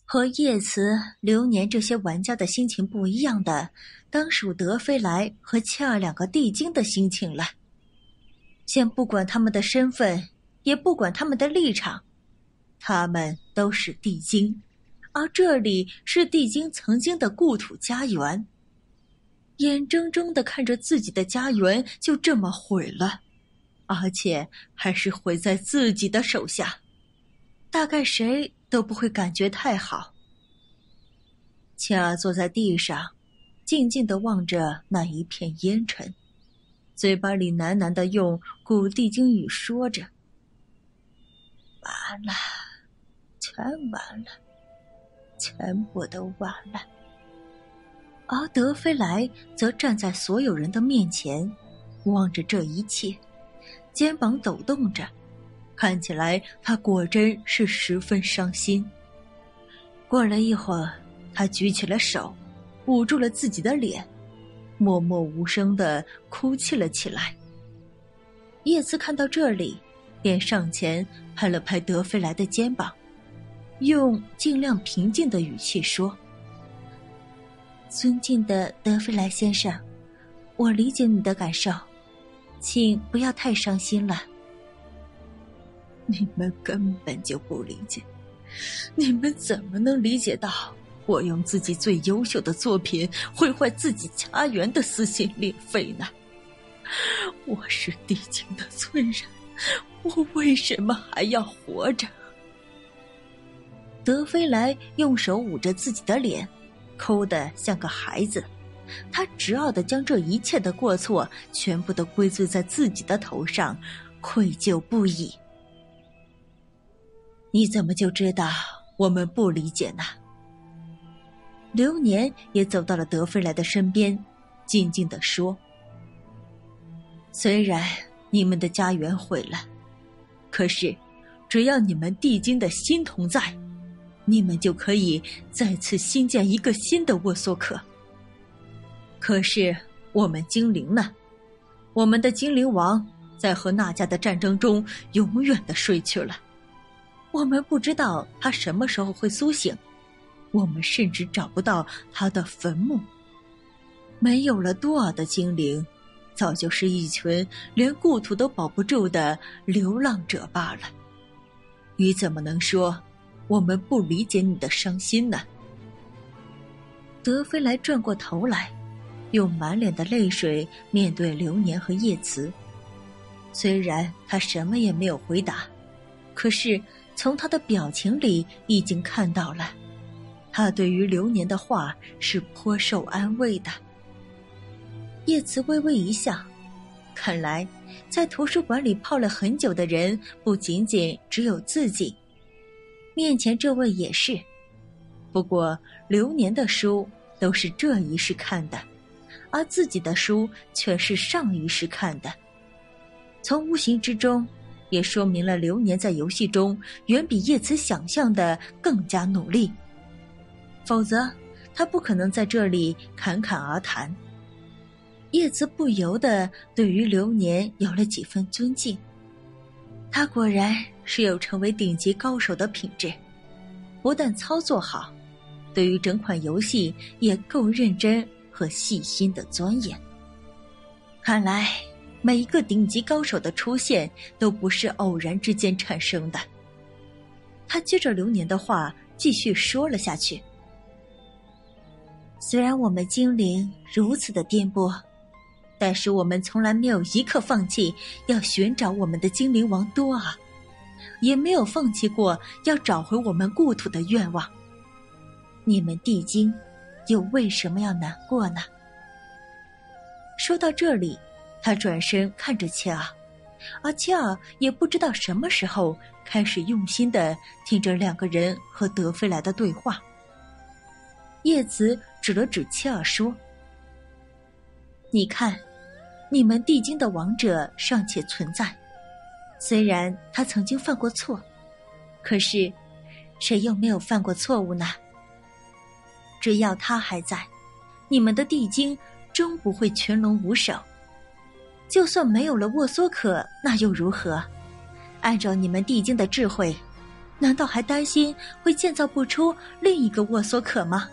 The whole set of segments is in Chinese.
和叶慈、流年这些玩家的心情不一样的，当属德飞来和切尔两个地精的心情了。先不管他们的身份，也不管他们的立场，他们都是地精，而这里是地精曾经的故土家园。眼睁睁地看着自己的家园就这么毁了，而且还是毁在自己的手下，大概谁都不会感觉太好。切尔坐在地上，静静地望着那一片烟尘，嘴巴里喃喃地用古地精语说着：完了，全完了，全部都完了。而德飞来则站在所有人的面前，望着这一切，肩膀抖动着，看起来他果真是十分伤心。过了一会儿，他举起了手，捂住了自己的脸，默默无声地哭泣了起来。叶慈看到这里，便上前拍了拍德飞来的肩膀，用尽量平静的语气说：尊敬的德飞来先生，我理解你的感受，请不要太伤心了。你们根本就不理解，你们怎么能理解到我用自己最优秀的作品毁坏自己家园的撕心裂肺呢？我是地精的罪人，我为什么还要活着？德飞来用手捂着自己的脸，抠得像个孩子，他执拗地将这一切的过错全部都归罪在自己的头上，愧疚不已。你怎么就知道我们不理解呢？流年也走到了德飞来的身边，静静地说：虽然你们的家园毁了，可是只要你们地精的心同在，你们就可以再次新建一个新的沃索克。可是我们精灵呢？我们的精灵王在和那迦的战争中永远地睡去了，我们不知道他什么时候会苏醒，我们甚至找不到他的坟墓。没有了多尔的精灵，早就是一群连故土都保不住的流浪者罢了。你怎么能说我们不理解你的伤心呢？德飞来转过头来，用满脸的泪水面对流年和叶慈。虽然他什么也没有回答，可是从他的表情里已经看到了，他对于流年的话是颇受安慰的。叶慈微微一笑，看来在图书馆里泡了很久的人不仅仅只有自己，面前这位也是。不过流年的书都是这一世看的，而自己的书却是上一世看的。从无形之中也说明了流年在游戏中远比叶慈想象的更加努力，否则他不可能在这里侃侃而谈。叶慈不由得对于流年有了几分尊敬，他果然是有成为顶级高手的品质，不但操作好，对于整款游戏也够认真和细心的钻研。看来每一个顶级高手的出现都不是偶然之间产生的。他接着流年的话继续说了下去：虽然我们精灵如此的颠簸，但是我们从来没有一刻放弃要寻找我们的精灵王多尔，也没有放弃过要找回我们故土的愿望。你们地精又为什么要难过呢？说到这里，他转身看着切尔，而切尔也不知道什么时候开始用心地听着两个人和德飞来的对话。叶慈指了指切尔说：你看，你们地精的王者尚且存在，虽然他曾经犯过错，可是谁又没有犯过错误呢？只要他还在，你们的地精终不会群龙无首。就算没有了沃索可，那又如何？按照你们地精的智慧， 难道还担心会建造不出另一个沃索可吗？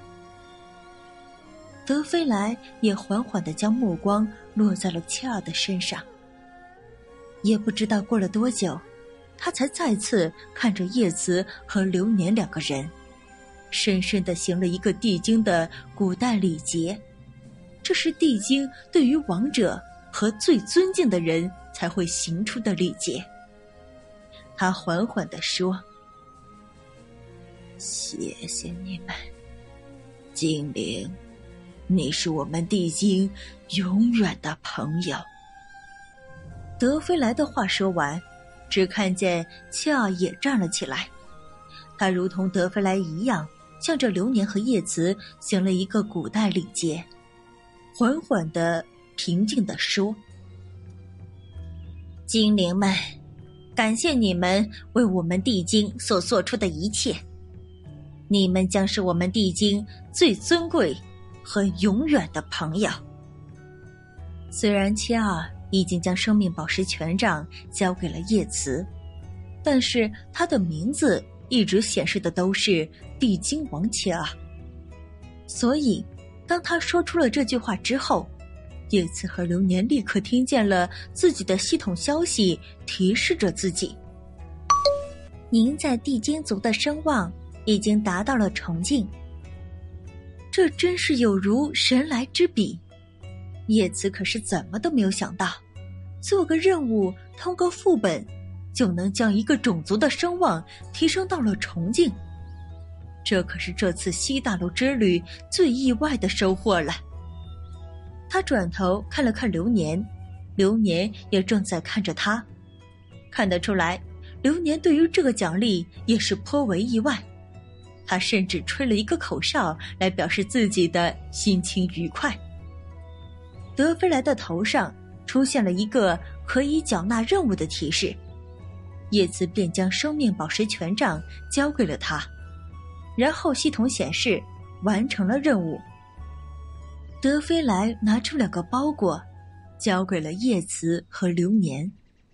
德菲莱也缓缓地将目光落在了切尔的身上。也不知道过了多久，他才再次看着叶慈和流年两个人，深深地行了一个地精的古代礼节。这是地精对于王者和最尊敬的人才会行出的礼节。他缓缓地说：谢谢你们，精灵，你是我们地精永远的朋友。德菲莱的话说完，只看见切尔也站了起来，他如同德菲莱一样，向着流年和叶慈行了一个古代礼节，缓缓地平静地说：精灵们，感谢你们为我们地精所做出的一切，你们将是我们地精最尊贵和永远的朋友。虽然切尔已经将生命宝石权杖交给了叶慈，但是他的名字一直显示的都是地精王切尔。所以当他说出了这句话之后，叶慈和流年立刻听见了自己的系统消息提示着自己：您在地精族的声望已经达到了崇敬。这真是有如神来之笔。叶慈可是怎么都没有想到，做个任务通个副本就能将一个种族的声望提升到了崇敬，这可是这次西大陆之旅最意外的收获了。他转头看了看流年，流年也正在看着他。看得出来，流年对于这个奖励也是颇为意外，他甚至吹了一个口哨来表示自己的心情愉快。德菲莱的头上出现了一个可以缴纳任务的提示，叶慈便将生命宝石权杖交给了他，然后系统显示完成了任务。德菲莱拿出2个包裹交给了叶慈和流年。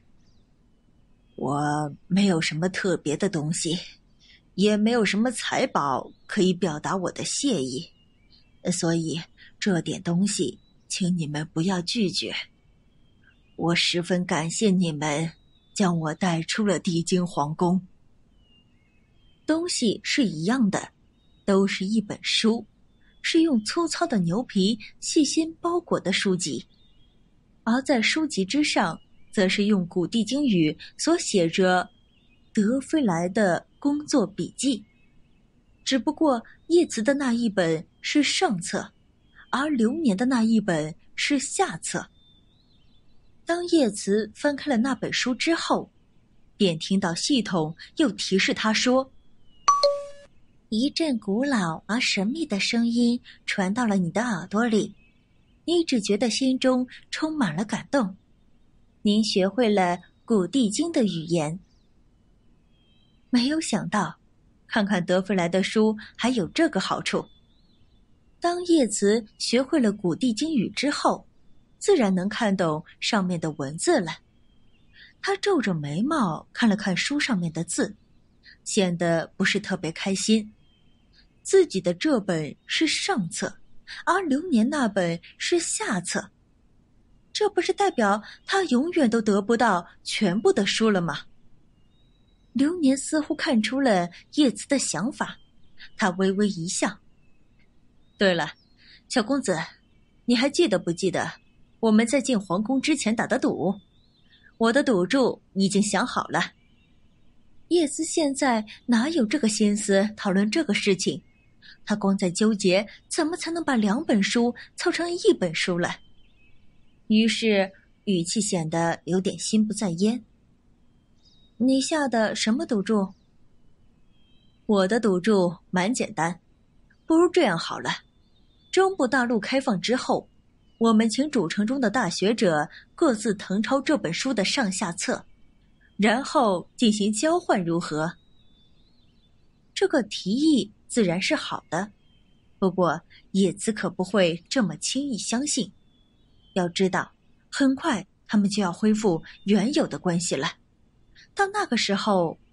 我没有什么特别的东西，也没有什么财宝可以表达我的谢意，所以这点东西请你们不要拒绝。我十分感谢你们将我带出了地精皇宫。东西是一样的，都是一本书，是用粗糙的牛皮细心包裹的书籍，而在书籍之上则是用古地精语所写着德菲莱的工作笔记。只不过叶慈的那一本是上册，而流年的那一本是下册。当叶慈翻开了那本书之后，便听到系统又提示他说：一阵古老而神秘的声音传到了你的耳朵里，你只觉得心中充满了感动。您学会了古地精的语言。没有想到，看看德菲莱的书还有这个好处。当叶慈学会了古地精语之后，自然能看懂上面的文字了。他皱着眉毛看了看书上面的字，显得不是特别开心。自己的这本是上册，而流年那本是下册，这不是代表他永远都得不到全部的书了吗？流年似乎看出了叶慈的想法，他微微一笑。对了，小公子，你还记得不记得我们在进皇宫之前打的赌？我的赌注已经想好了。叶慈现在哪有这个心思讨论这个事情，他光在纠结怎么才能把2本书凑成1本书了。于是语气显得有点心不在焉。你下的什么赌注？我的赌注蛮简单，不如这样好了，中部大陆开放之后，我们请主城中的大学者各自誊抄这本书的上下册，然后进行交换，如何？这个提议自然是好的，不过叶慈可不会这么轻易相信。要知道，很快他们就要恢复原有的关系了。到那个时候，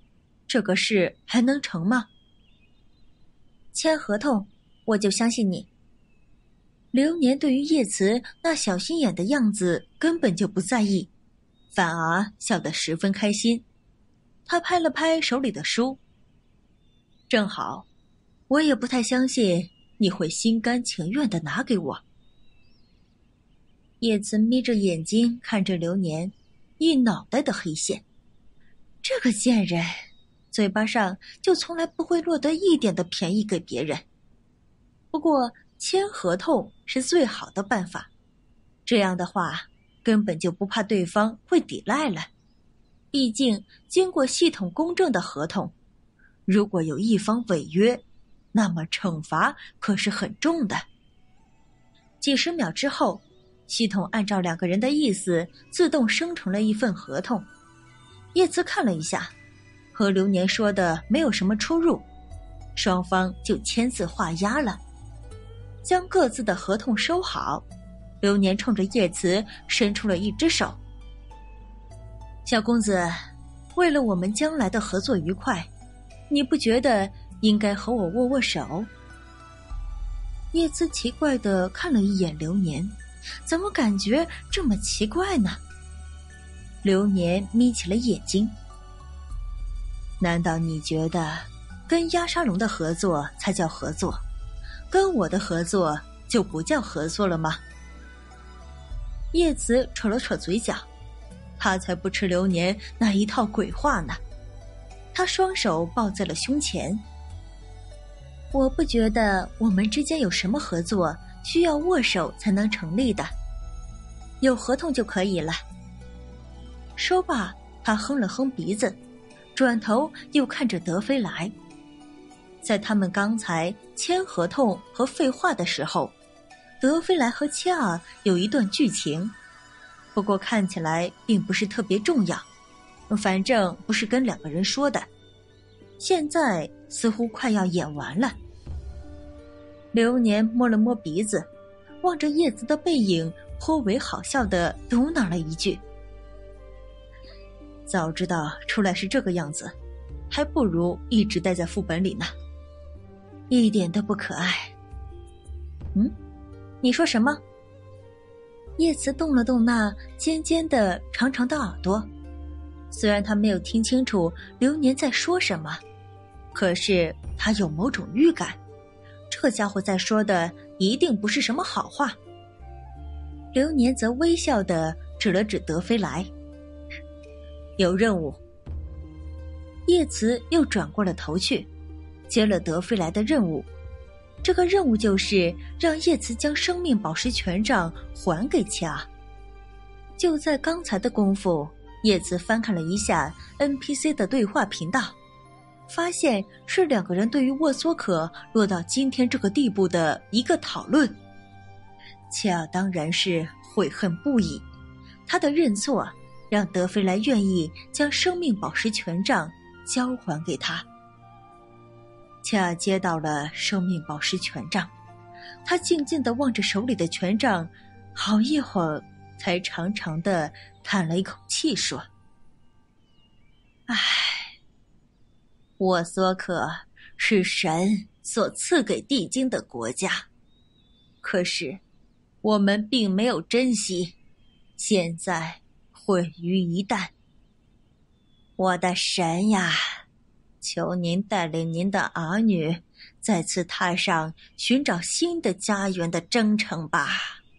这个事还能成吗？ 签合同，我就相信你。 流年对于叶慈那小心眼的样子根本就不在意，反而笑得十分开心。他拍了拍手里的书，正好，我也不太相信你会心甘情愿地拿给我。叶慈眯着眼睛看着流年，一脑袋的黑线。这个贱人，嘴巴上就从来不会落得一点的便宜给别人。不过签合同是最好的办法，这样的话根本就不怕对方会抵赖了。毕竟经过系统公证的合同，如果有一方违约，那么惩罚可是很重的。几十秒之后，系统按照两个人的意思自动生成了一份合同。叶慈看了一下，和流年说的没有什么出入，双方就签字画押了。将各自的合同收好，流年冲着叶慈伸出了一只手。小公子，为了我们将来的合作愉快，你不觉得应该和我握握手？叶慈奇怪地看了一眼流年，怎么感觉这么奇怪呢？流年眯起了眼睛。难道你觉得跟压沙龙的合作才叫合作，跟我的合作就不叫合作了吗？叶慈扯了扯嘴角，他才不吃流年那一套鬼话呢。他双手抱在了胸前。我不觉得我们之间有什么合作需要握手才能成立的，有合同就可以了。说罢，他哼了哼鼻子，转头又看着德飞来。在他们刚才签合同和废话的时候，德飞来和切尔有一段剧情，不过看起来并不是特别重要，反正不是跟两个人说的，现在似乎快要演完了。流年摸了摸鼻子，望着叶子的背影，颇为好笑地嘟囔了一句：早知道出来是这个样子，还不如一直待在副本里呢，一点都不可爱。你说什么？叶慈动了动那尖尖的长长的耳朵，虽然他没有听清楚流年在说什么，可是他有某种预感，这家伙在说的一定不是什么好话。流年则微笑地指了指德飞来，有任务。叶慈又转过了头去，接了德飞来的任务。这个任务就是让叶慈将生命宝石权杖还给切尔。就在刚才的功夫，叶慈翻看了一下 NPC 的对话频道，发现是两个人对于沃索可落到今天这个地步的一个讨论。切尔当然是悔恨不已，他的认错让德飞来愿意将生命宝石权杖交还给他。切尔接到了生命宝石权杖，他静静地望着手里的权杖，好一会儿才长长地叹了一口气说：唉，沃索可是神所赐给地精的国家，可是我们并没有珍惜，现在毁于一旦。我的神呀，求您带领您的儿女再次踏上寻找新的家园的征程吧。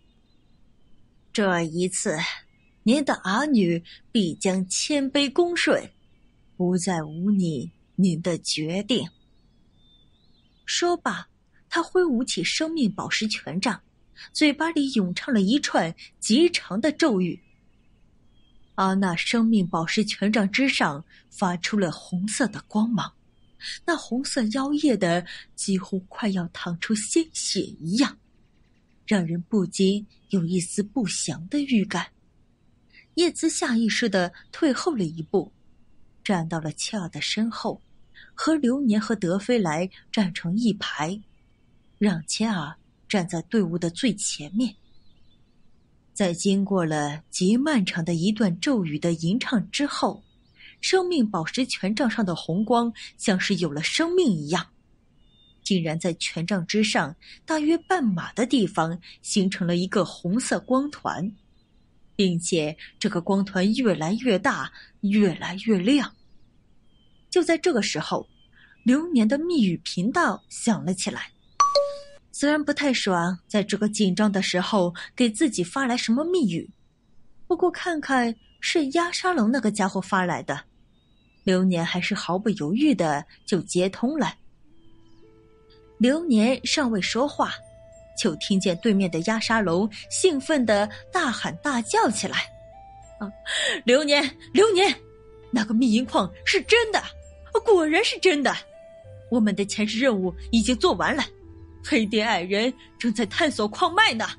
这一次，您的儿女必将谦卑恭顺，不再忤逆您的决定。说罢，他挥舞起生命宝石权杖，嘴巴里咏唱了一串极长的咒语。而那生命宝石权杖之上发出了红色的光芒，那红色妖艳的几乎快要淌出鲜血一样，让人不禁有一丝不祥的预感。叶子下意识地退后了一步，站到了切尔的身后，和流年和德飞来站成一排，让切尔站在队伍的最前面。在经过了极漫长的一段咒语的吟唱之后， 生命宝石权杖上的红光像是有了生命一样，竟然在权杖之上大约半码的地方形成了一个红色光团，并且这个光团越来越大，越来越亮。就在这个时候，流年的密语频道响了起来。虽然不太爽，在这个紧张的时候给自己发来什么密语，不过看看是压沙龙那个家伙发来的，流年还是毫不犹豫的就接通了。流年尚未说话，就听见对面的压沙龙兴奋的大喊大叫起来：流年，那个密银矿是真的，果然是真的，我们的前世任务已经做完了，黑蝶矮人正在探索矿脉呢。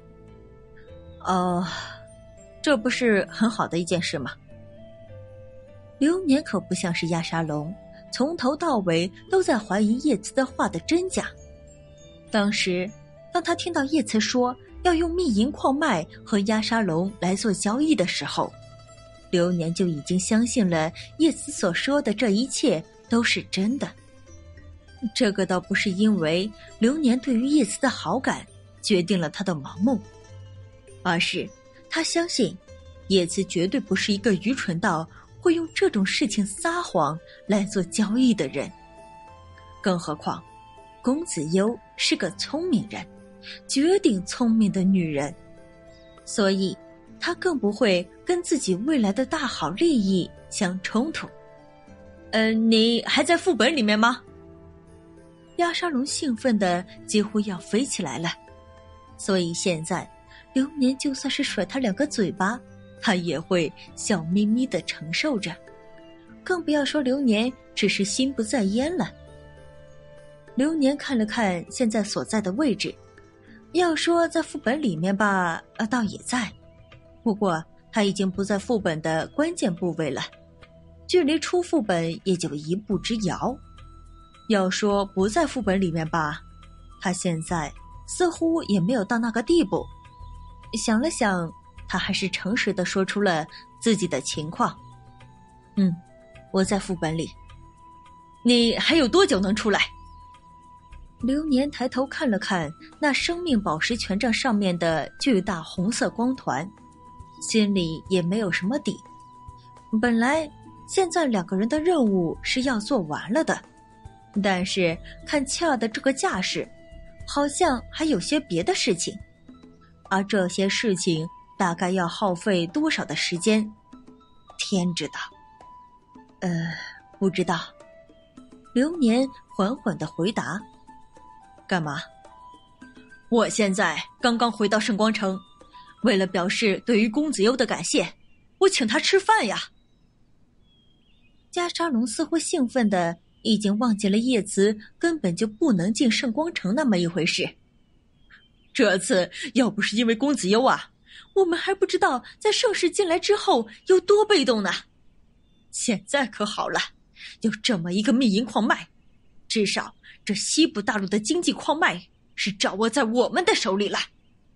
这不是很好的一件事吗？流年可不像是压沙龙，从头到尾都在怀疑叶慈的话的真假。当时当他听到叶慈说要用密银矿脉和压沙龙来做交易的时候，流年就已经相信了叶慈所说的这一切都是真的。这个倒不是因为流年对于叶慈的好感决定了他的盲目，而是他相信叶慈绝对不是一个愚蠢到会用这种事情撒谎来做交易的人。更何况公子优是个聪明人，绝顶聪明的女人，所以他更不会跟自己未来的大好利益相冲突。你还在副本里面吗？压沙龙兴奋的几乎要飞起来了，所以现在流年就算是甩他两个嘴巴，他也会笑眯眯的承受着，更不要说流年只是心不在焉了。流年看了看现在所在的位置，要说在副本里面吧，倒也在，不过他已经不在副本的关键部位了，距离出副本也就一步之遥。要说不在副本里面吧，他现在似乎也没有到那个地步。想了想，他还是诚实地说出了自己的情况。我在副本里。你还有多久能出来？流年抬头看了看那生命宝石权杖上面的巨大红色光团，心里也没有什么底。本来现在两个人的任务是要做完了的，但是看切尔的这个架势，好像还有些别的事情，而这些事情大概要耗费多少的时间，天知道。不知道。流年缓缓地回答。干嘛？我现在刚刚回到圣光城，为了表示对于公子优的感谢，我请他吃饭呀。加沙龙似乎兴奋的已经忘记了叶慈根本就不能进圣光城那么一回事。这次要不是因为公子优啊，我们还不知道在盛世进来之后有多被动呢。现在可好了，有这么一个密银矿脉，至少这西部大陆的经济矿脉是掌握在我们的手里了。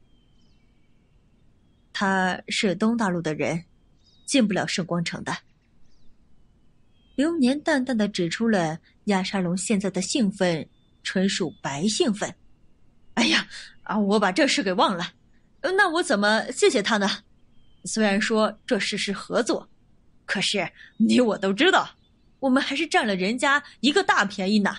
他是东大陆的人，进不了圣光城的。流年淡淡的指出了亚沙龙现在的兴奋纯属白兴奋。哎呀，我把这事给忘了，那我怎么谢谢他呢？虽然说这事是合作，可是你我都知道，我们还是占了人家一个大便宜呢。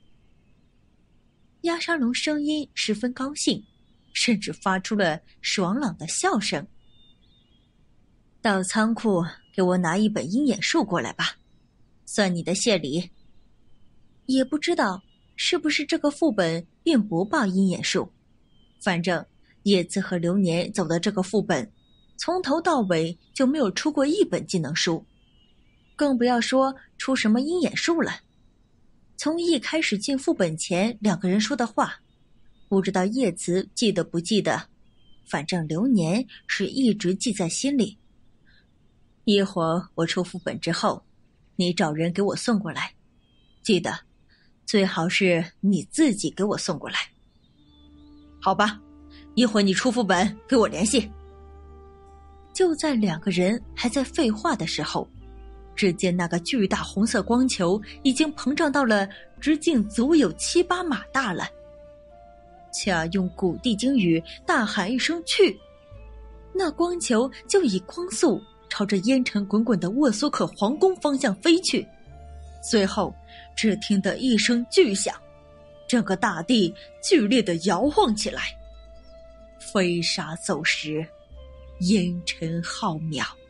亚沙龙声音十分高兴，甚至发出了爽朗的笑声。到仓库给我拿一本鹰眼术过来吧，算你的谢礼。也不知道是不是这个副本并不报鹰眼术，反正叶子和流年走的这个副本从头到尾就没有出过一本技能书，更不要说出什么鹰眼术了。从一开始进副本前两个人说的话，不知道叶慈记得不记得，反正流年是一直记在心里。一会儿我出副本之后，你找人给我送过来，记得最好是你自己给我送过来。好吧，一会儿你出副本给我联系。就在两个人还在废话的时候， 只见那个巨大红色光球已经膨胀到了直径足有7、8码大了。恰用古地精语大喊一声去，那光球就以光速朝着烟尘滚滚的沃索克皇宫方向飞去。随后只听得一声巨响，整个大地剧烈地摇晃起来，飞沙走石，烟尘浩渺。